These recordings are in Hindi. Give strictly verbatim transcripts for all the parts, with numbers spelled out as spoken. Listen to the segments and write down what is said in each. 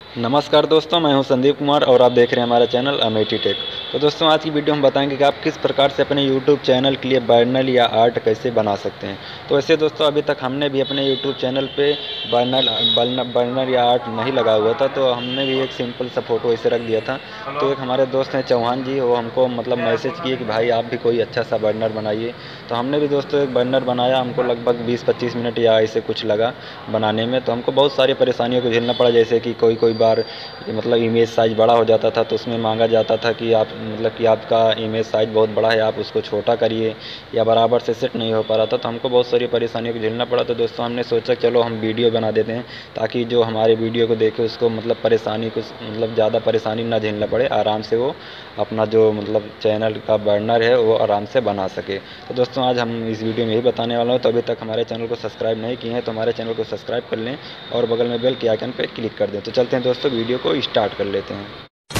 नमस्कार दोस्तों, मैं हूं संदीप कुमार और आप देख रहे हैं हमारा चैनल अमेठी टेक। तो दोस्तों आज की वीडियो हम बताएंगे कि आप किस प्रकार से अपने यूट्यूब चैनल के लिए बैनर या आर्ट कैसे बना सकते हैं। तो वैसे दोस्तों अभी तक हमने भी अपने यूट्यूब चैनल पे बैनर बैनर या आर्ट नहीं लगा हुआ था, तो हमने भी एक सिंपल सा फ़ोटो ऐसे रख दिया था। तो एक हमारे दोस्त हैं चौहान जी, वो हमको मतलब मैसेज किए कि भाई आप भी कोई अच्छा सा बैनर बनाइए। तो हमने भी दोस्तों एक बैनर बनाया, हमको लगभग बीस पच्चीस मिनट या ऐसे कुछ लगा बनाने में। तो हमको बहुत सारी परेशानियों को झेलना पड़ा, जैसे कि कोई कोई बार मतलब इमेज साइज़ बड़ा हो जाता था तो उसमें मांगा जाता था कि आप मतलब कि आपका इमेज साइज़ बहुत बड़ा है, आप उसको छोटा करिए, या बराबर से सेट नहीं हो पा रहा था। तो हमको बहुत सारी परेशानियों को झेलना पड़ा। तो दोस्तों हमने सोचा चलो हम वीडियो बना देते हैं, ताकि जो हमारे वीडियो को देखे उसको मतलब परेशानी कुछ मतलब ज़्यादा परेशानी ना झेलना पड़े, आराम से वो अपना जो मतलब चैनल का बैनर है वो आराम से बना सके। तो दोस्तों आज हम इस वीडियो में यही बताने वाला हूँ। तो अभी तक हमारे चैनल को सब्सक्राइब नहीं किए हैं तो हमारे चैनल को सब्सक्राइब कर लें और बगल में बेल के आइकन पर क्लिक कर दें। तो चलते हैं दोस्तों, वीडियो को स्टार्ट कर लेते हैं।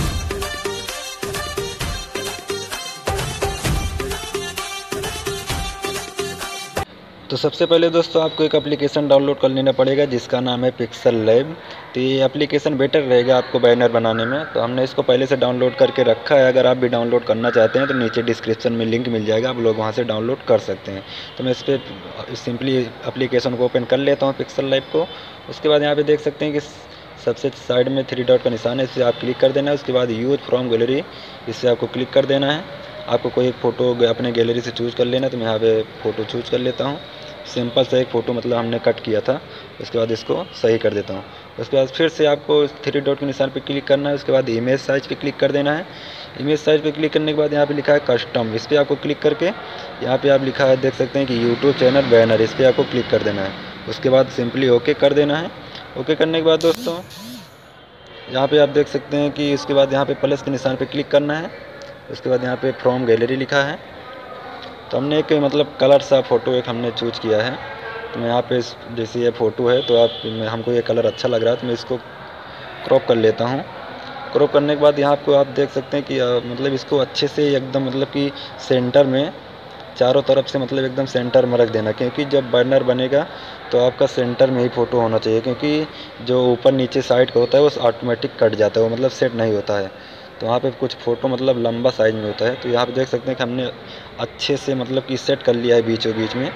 तो सबसे पहले दोस्तों आपको एक एप्लीकेशन डाउनलोड कर लेना पड़ेगा जिसका नाम है पिक्सल लैब। तो ये एप्लीकेशन बेटर रहेगा आपको बैनर बनाने में। तो हमने इसको पहले से डाउनलोड करके रखा है। अगर आप भी डाउनलोड करना चाहते हैं तो नीचे डिस्क्रिप्शन में लिंक मिल जाएगा, आप लोग वहाँ से डाउनलोड कर सकते हैं। तो मैं इस पर सिंपली एप्लीकेशन को ओपन कर लेता हूँ, पिक्सल लैब को। उसके बाद यहाँ पर देख सकते हैं कि सबसे साइड में थ्री डॉट का निशान है, इससे आप क्लिक कर देना है। उसके बाद यूज फ्रॉम गैलरी, इससे आपको क्लिक कर देना है। आपको कोई एक फ़ोटो अपने गैलरी से चूज़ कर लेना है। तो मैं यहाँ पे फ़ोटो चूज़ कर लेता हूँ। सिंपल सा एक फ़ोटो मतलब हमने कट किया था। उसके बाद इसको सही कर देता हूँ। उसके बाद फिर से आपको थ्री डॉट के निशान पे क्लिक करना है। उसके बाद इमेज साइज़ पे क्लिक कर देना है। इमेज साइज़ पे क्लिक करने के बाद यहाँ पे लिखा है कस्टम, इस पर आपको क्लिक करके यहाँ पे आप लिखा है देख सकते हैं कि यूट्यूब चैनल बैनर, इस पर आपको क्लिक कर देना है। उसके बाद सिंपली ओके कर देना है। ओके करने के बाद दोस्तों यहाँ पे आप देख सकते हैं कि इसके बाद यहाँ पे प्लस के निशान पे क्लिक करना है। उसके बाद यहाँ पे फ्रॉम गैलरी लिखा है। तो हमने एक मतलब कलर सा फ़ोटो एक हमने चूज़ किया है। तो मैं यहाँ पे जैसे ये फ़ोटो है तो आप हमको ये कलर अच्छा लग रहा है तो मैं इसको क्रॉप कर लेता हूँ। क्रॉप करने के बाद यहाँ आपको आप देख सकते हैं कि आ, मतलब इसको अच्छे से एकदम मतलब कि सेंटर में चारों तरफ से मतलब एकदम सेंटर में रख देना, क्योंकि जब बैनर बनेगा तो आपका सेंटर में ही फ़ोटो होना चाहिए, क्योंकि जो ऊपर नीचे साइड का होता है वो ऑटोमेटिक कट जाता है, वो मतलब सेट नहीं होता है। तो वहाँ पे कुछ फ़ोटो मतलब लंबा साइज में होता है। तो यहाँ पे देख सकते हैं कि हमने अच्छे से मतलब कि सेट कर लिया है बीचों बीच में।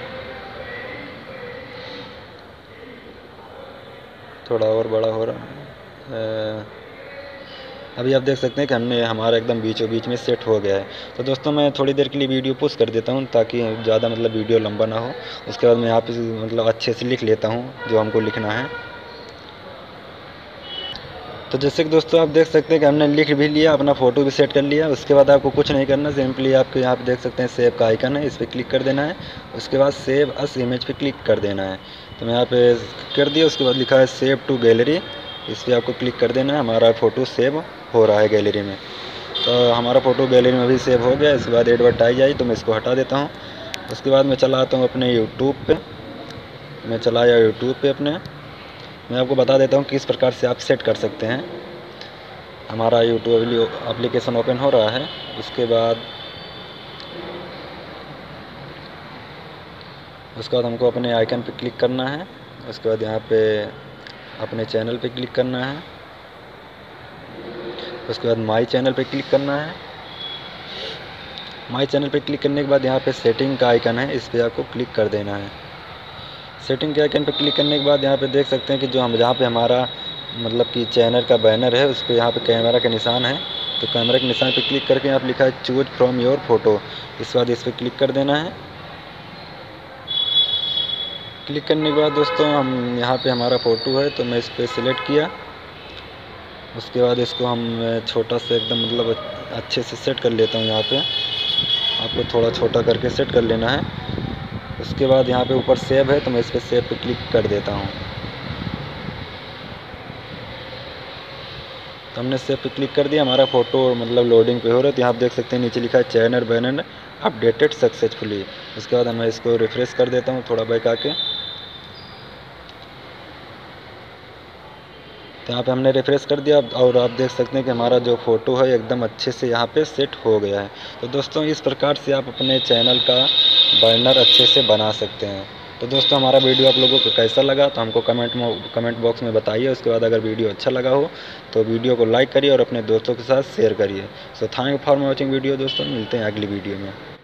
थोड़ा और बड़ा हो रहा है। अभी आप देख सकते हैं कि हमने हमारा एकदम बीचों बीच में सेट हो गया है। तो दोस्तों मैं थोड़ी देर के लिए वीडियो पुश कर देता हूँ ताकि ज़्यादा मतलब वीडियो लंबा ना हो। उसके बाद मैं यहाँ पे मतलब अच्छे से लिख लेता हूँ जो हमको लिखना है। तो जैसे कि दोस्तों आप देख सकते हैं कि हमने लिख भी लिया, अपना फ़ोटो भी सेट कर लिया। उसके बाद आपको कुछ नहीं करना, सिंपली आपको यहाँ पे देख सकते हैं सेव का आइकन है, इस पर क्लिक कर देना है। उसके बाद सेव अस इमेज पे क्लिक कर देना है। तो मैं यहाँ पे कर दिया। उसके बाद लिखा है सेव टू गैलरी, इस पर आपको क्लिक कर देना है। हमारा फ़ोटो सेव हो रहा है गैलरी में। तो हमारा फ़ोटो गैलरी में भी सेव हो गया। इसके बाद एडवर्टाइज आई तो मैं इसको हटा देता हूँ। उसके बाद मैं चला आता हूँ अपने यूट्यूब पे। मैं चला आया यूट्यूब पे अपने। मैं आपको बता देता हूँ किस प्रकार से आप सेट कर सकते हैं। हमारा यूट्यूब एप्लीकेशन ओपन हो रहा है। उसके बाद उसके बाद हमको अपने आइकन पे क्लिक करना है। उसके बाद यहाँ पे अपने चैनल पे क्लिक करना है। उसके बाद माई चैनल पे क्लिक करना है। माई चैनल पे क्लिक करने के बाद यहाँ पे सेटिंग का आइकन है, इस पर आपको क्लिक कर देना है। सेटिंग के आइकन पे क्लिक करने के बाद यहाँ पे देख सकते हैं कि जो हम जहाँ पे हमारा मतलब कि चैनल का बैनर है उस पर यहाँ पे कैमरा का निशान है। तो कैमरा के निशान पे क्लिक करके यहाँ पे लिखा है चूज फ्रॉम योर फोटो, इस बाद इस पर क्लिक कर देना है। क्लिक करने के बाद दोस्तों हम यहाँ पे हमारा फ़ोटो है तो मैं इस पर सिलेक्ट किया। उसके बाद इसको हम छोटा से एकदम मतलब अच्छे से सेट कर लेता हूँ। यहाँ पे आपको थोड़ा छोटा करके सेट कर लेना है। उसके बाद यहाँ पे ऊपर सेव है तो मैं इस पर सेव पे क्लिक कर देता हूँ। तो हमने सेव पे क्लिक कर दिया। हमारा फ़ोटो मतलब लोडिंग पे हो रहा है। तो यहाँ आप देख सकते हैं नीचे लिखा है चैनल बैनर अपडेटेड सक्सेसफुली। उसके बाद मैं इसको रिफ्रेश कर देता हूँ थोड़ा बैक आके। तो यहाँ पे हमने रिफ्रेश कर दिया और आप देख सकते हैं कि हमारा जो फ़ोटो है एकदम अच्छे से यहाँ पे सेट हो गया है। तो दोस्तों इस प्रकार से आप अपने चैनल का बैनर अच्छे से बना सकते हैं। तो दोस्तों हमारा वीडियो आप लोगों को कैसा लगा तो हमको कमेंट में कमेंट बॉक्स में बताइए। उसके बाद अगर वीडियो अच्छा लगा हो तो वीडियो को लाइक करिए और अपने दोस्तों के साथ शेयर करिए। So thank you for watching video दोस्तों, मिलते हैं अगली वीडियो में।